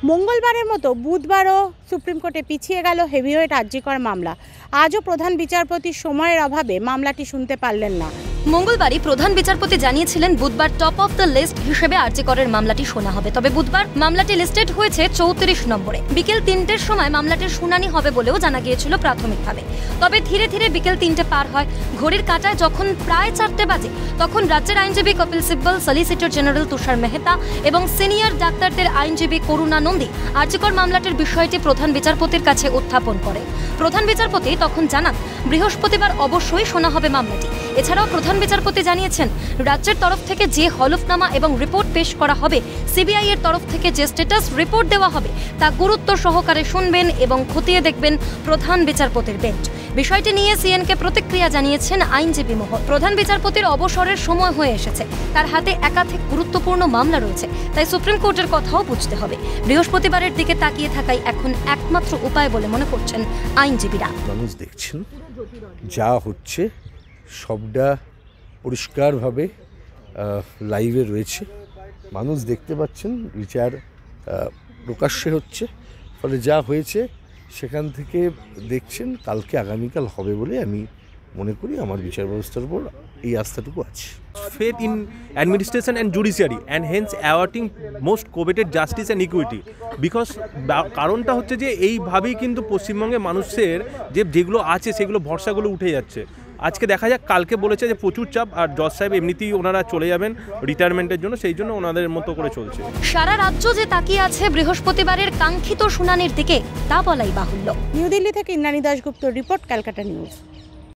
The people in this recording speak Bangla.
মঙ্গলবারের মতো বুধবারও সুপ্রিম কোর্টে পিছিয়ে গেল হেভিওয়েট আরজি কর মামলা। আজও প্রধান বিচারপতি সময়ের অভাবে মামলাটি শুনতে পারলেন না। মঙ্গলবারই প্রধান বিচারপতি জানিয়েছিলেন বুধবার টপ অফ দ্য লিস্ট হিসেবে আরজি করের মামলাটি শোনা হবে। তবে বুধবার মামলাটি লিস্টেড হয়েছে 34 নম্বরে। বিকেল 3টের সময় মামলাটির শুনানি হবে বলেও জানা গিয়েছিল প্রাথমিকভাবে। তবে ধীরে ধীরে বিকেল 3টে পার হয়। ঘড়ির কাঁটায় যখন প্রায় 4টে বাজে তখন রাজ্যের আইনজীবী কপিল সিব্বল, সলিসিটর জেনারেল তুষার মেহতা এবং সিনিয়র ডাক্তারদের আইনজীবী করুণা নন্দী আরজি কর মামলাটির বিষয়টি প্রধান বিচারপতির কাছে উত্থাপন করে। প্রধান বিচারপতি তখন জানান বৃহস্পতিবার অবশ্যই শোনা হবে মামলাটি। এছাড়াও প্রধান বিচারপতি জানিয়েছেন রাজ্যের তরফ থেকে যে হলফনামা এবং রিপোর্ট পেশ করা হবে, সিবিআই এর তরফ থেকে যে স্ট্যাটাস রিপোর্ট দেওয়া হবে তা গুরুত্ব সহকারে শুনবেন এবং খতিয়ে দেখবেন প্রধান বিচারপতির বেঞ্চ। বিষয়টি নিয়ে সিএনকে প্রতিক্রিয়া জানিয়েছেন আইনজীবী মহল। প্রধান বিচারপতির অবসরের সময় হয়ে এসেছে, তার হাতে একাধিক গুরুত্বপূর্ণ মামলা রয়েছে, তাই সুপ্রিম কোর্টের কথাও বুঝতে হবে। বৃহস্পতিবারের দিকে তাকিয়ে থাকাই এখন একমাত্র উপায় বলে মনে করছেন আইনজীবীরা। মানুষ দেখছেন যা হচ্ছে সবটা পরিষ্কারভাবে লাইভে রয়েছে, মানুষ দেখতে পাচ্ছেন, বিচার প্রকাশ্যে হচ্ছে, ফলে যা হয়েছে সেখান থেকে দেখছেন কালকে আগামীকাল হবে বলে আমি মনে করি। আমার বিচার ব্যবস্থার উপর এই আস্থাটুকু আছে। Faith in administration and judiciary and hence awarding most coveted justice and equity, because কারণটা হচ্ছে যে এইভাবেই কিন্তু পশ্চিমবঙ্গে মানুষের যেগুলো আছে সেগুলো ভরসাগুলো উঠে যাচ্ছে। আজকে দেখা যাক, কালকে বলেছে যে প্রচুর চাপ, আর জজ সাহেব এমনিতেই ওনারা চলে যাবেন রিটায়ারমেন্টের জন্য, সেই জন্য ওনাদের মতো করে চলছে। সারা রাজ্য যে তাকিয়ে আছে বৃহস্পতিবারের কাঙ্ক্ষিত শুনানির দিকে তা বলাই বাহুল্য। নিউ দিল্লি থেকে ইন্দ্রাণী দাশগুপ্তর রিপোর্ট, ক্যালকাটা নিউজ।